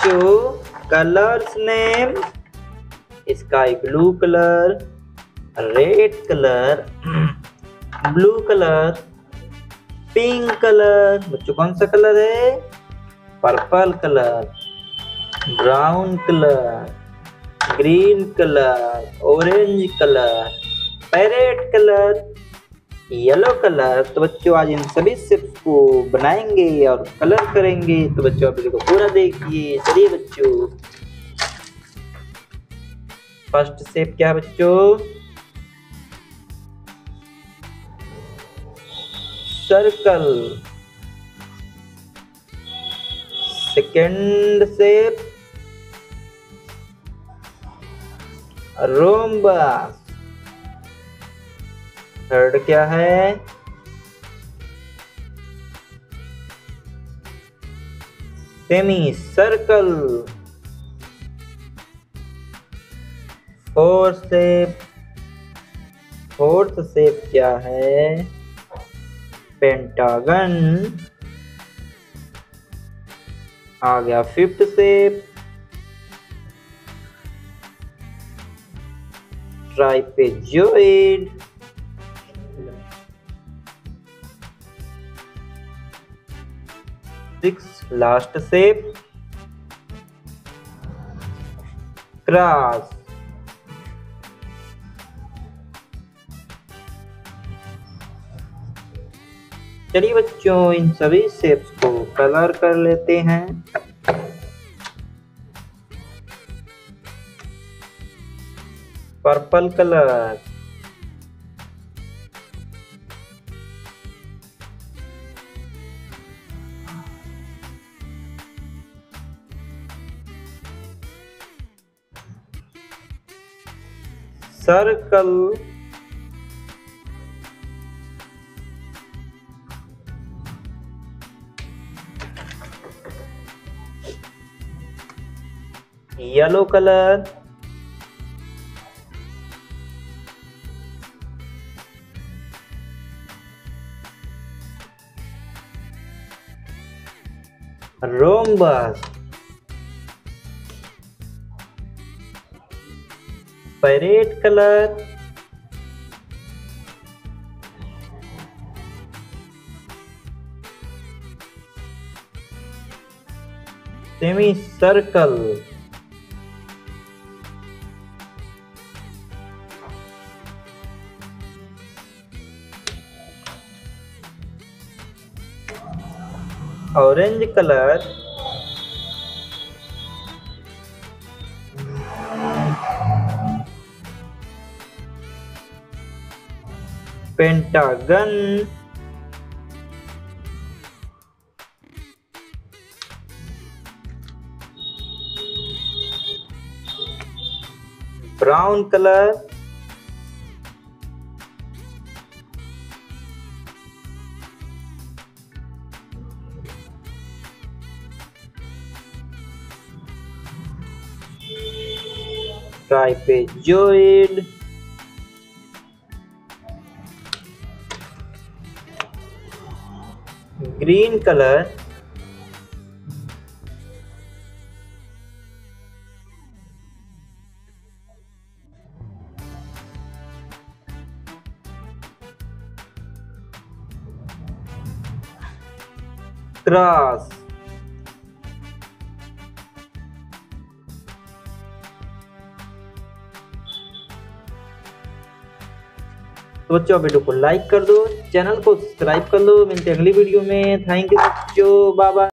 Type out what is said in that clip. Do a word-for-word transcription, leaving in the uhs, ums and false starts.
बच्चों colours name sky blue colour, red colour, blue colour, pink colour. बच्चों कौन सा कलर है? Purple colour, brown colour, green colour, orange colour, parrot colour, yellow colour. तो बच्चों आज इन सभी शेप्स को बनाएंगे और कलर करेंगे। तो बच्चों आप वीडियो को पूरा देखिए। चलिए बच्चों, फर्स्ट शेप क्या है बच्चों? Circle. Second shape rhombus. Third क्या है? Semi circle. Fourth shape fourth shape क्या है? पेंटागन। आ गया fifth shape trapezoid. Six last shape cross. चलिए बच्चों इन सभी शेप्स को कलर कर लेते हैं। Purple colour, circle, yellow colour, rhombus, parrot colour, semi circle, orange colour, pentagon, brown colour, trapezoid, green colour, cross. तो बच्चों वीडियो को लाइक कर दो, चैनल को सब्सक्राइब कर लो। मिलते हैं अगली वीडियो में। थैंक यू बच्चों, बाय बाय।